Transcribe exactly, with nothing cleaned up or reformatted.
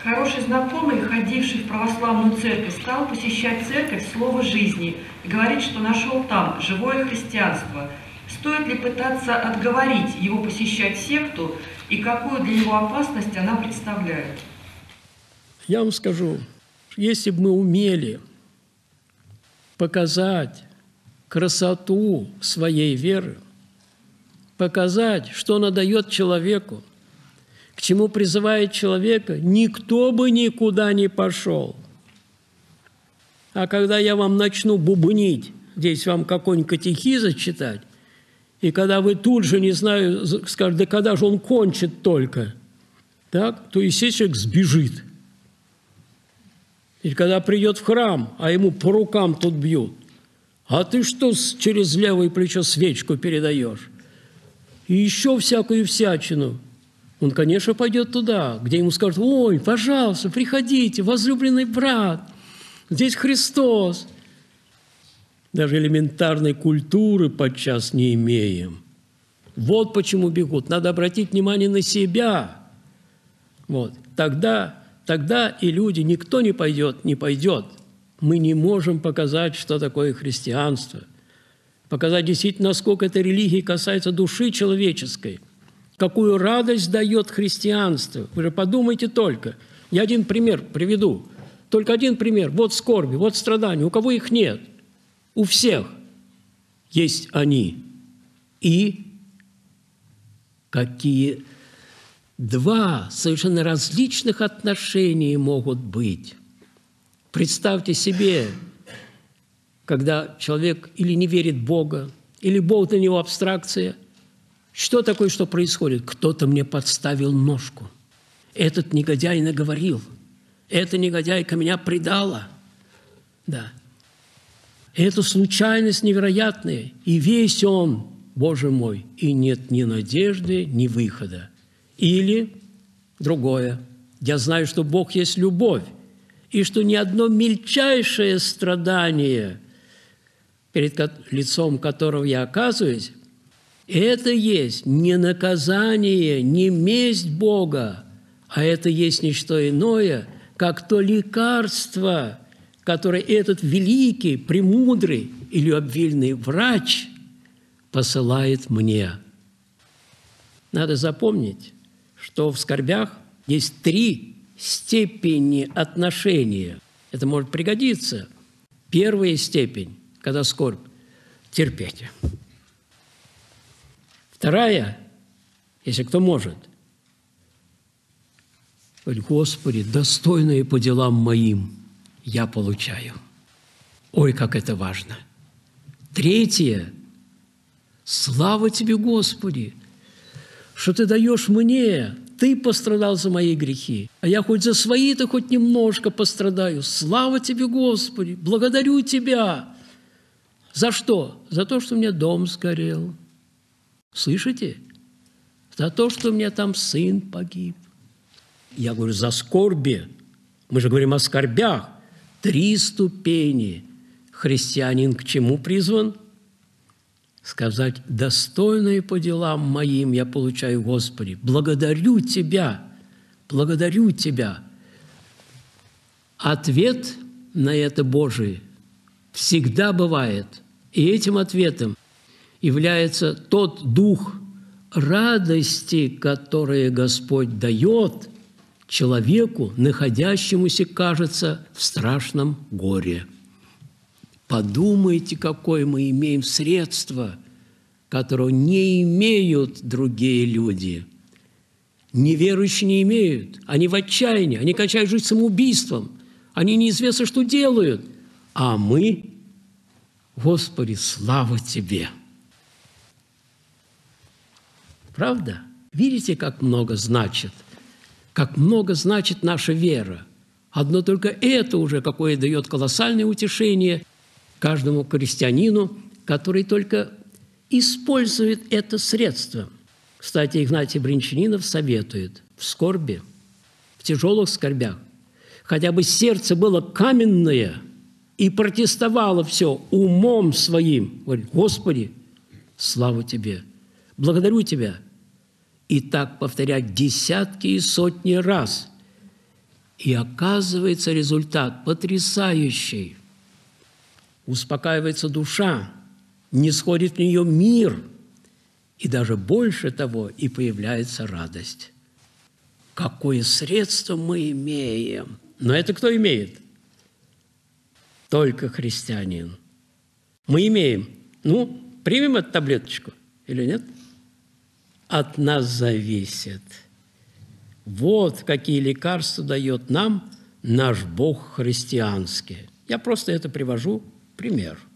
Хороший знакомый, ходивший в православную церковь, стал посещать церковь «Слово жизни» и говорит, что нашел там живое христианство. Стоит ли пытаться отговорить его посещать секту и какую для него опасность она представляет? Я вам скажу, если бы мы умели показать красоту своей веры, показать, что она дает человеку, к чему призывает человека, никто бы никуда не пошел. А когда я вам начну бубнить, здесь вам какой-нибудь катехиза читать, и когда вы тут же, не знаю, скажете, да когда же он кончит только, так, то, естественно, человек сбежит. И когда придет в храм, а ему по рукам тут бьют, а ты что через левое плечо свечку передаешь? И еще всякую всячину. Он, конечно, пойдет туда, где ему скажут: ой, пожалуйста, приходите, возлюбленный брат, здесь Христос. Даже элементарной культуры подчас не имеем. Вот почему бегут. Надо обратить внимание на себя. Вот. Тогда, тогда и люди, никто не пойдет, не пойдет. Мы не можем показать, что такое христианство. Показать действительно, насколько эта религия касается души человеческой. Какую радость дает христианство. Вы же подумайте только. Я один пример приведу. Только один пример. Вот скорби, вот страдания. У кого их нет? У всех есть они. И какие два совершенно различных отношения могут быть. Представьте себе, когда человек или не верит в Бога, или Бог для него абстракция. Что такое, что происходит? Кто-то мне подставил ножку. Этот негодяй наговорил. Эта негодяйка меня предала. Да. Это случайность невероятная. И весь он, Боже мой, и нет ни надежды, ни выхода. Или другое. Я знаю, что Бог есть любовь, и что ни одно мельчайшее страдание, перед лицом которого я оказываюсь, это есть не наказание, не месть Бога, а это есть не что иное, как то лекарство, которое этот великий, премудрый и любвеобильный врач посылает мне. Надо запомнить, что в скорбях есть три степени отношения. Это может пригодиться. Первая степень, когда скорбь – терпеть. Вторая, если кто может, говорит: Господи, достойное по делам моим я получаю. Ой, как это важно. Третье, слава Тебе, Господи, что Ты даешь мне. Ты пострадал за мои грехи, а я хоть за свои-то хоть немножко пострадаю. Слава Тебе, Господи, благодарю Тебя. За что? За то, что у меня дом сгорел. Слышите? За то, что у меня там сын погиб. Я говорю, за скорби. Мы же говорим о скорбях. Три ступени. Христианин к чему призван? Сказать: достойное по делам моим я получаю, Господи. Благодарю Тебя. Благодарю Тебя. Ответ на это Божий всегда бывает. И этим ответом является тот дух радости, который Господь дает человеку, находящемуся, кажется, в страшном горе. Подумайте, какое мы имеем средство, которого не имеют другие люди. Неверующие не имеют. Они в отчаянии, они кончают жизнь самоубийством. Они неизвестно, что делают. А мы, Господи, слава Тебе! Правда? Видите, как много значит? Как много значит наша вера. Одно только это уже какое дает колоссальное утешение каждому христианину, который только использует это средство. Кстати, Игнатий Бринчанинов советует в скорби, в тяжелых скорбях, хотя бы сердце было каменное и протестовало все умом своим. Говорит: Господи, слава Тебе! Благодарю Тебя. И так повторять десятки и сотни раз. И оказывается результат потрясающий. Успокаивается душа, не сходит в нее мир, и даже больше того, и появляется радость. Какое средство мы имеем! Но это кто имеет? Только христианин. Мы имеем. Ну, примем эту таблеточку или нет? От нас зависит. Вот какие лекарства дает нам наш Бог христианский. Я просто это привожу в пример.